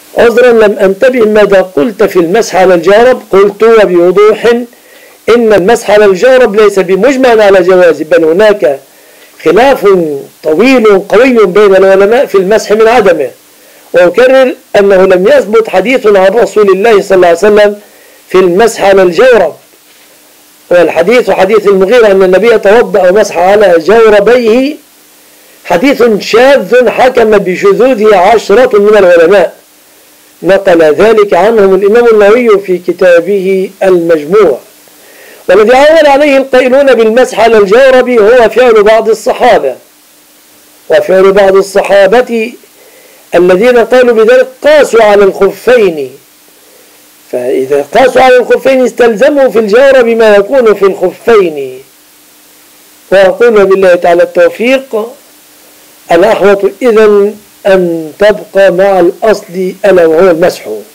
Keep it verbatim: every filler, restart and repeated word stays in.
عذرا لم أنتبه ماذا قلت في المسح على الجورب. قلت وبوضوح إن المسح على الجورب ليس بمجمع على جواز، بل هناك خلاف طويل قوي بين العلماء في المسح من عدمه. وأكرر أنه لم يثبت حديث عن رسول الله صلى الله عليه وسلم في المسح على الجورب، والحديث حديث المغيرة أن النبي توضأ ومسح على جوربيه حديث شاذ حكم بشذوذه عشرة من العلماء، نقل ذلك عنهم الإمام النووي في كتابه المجموع. والذي عول عليه القائلون بالمسح على الجورب هو فعل بعض الصحابة، وفعل بعض الصحابة الذين قالوا بذلك قاسوا على الخفين، فإذا قاسوا على الخفين استلزموا في الجورب ما يكون في الخفين. وأقول بالله تعالى التوفيق. الأحوط إذن أن تبقى مع الأصل ألا وهو المسح.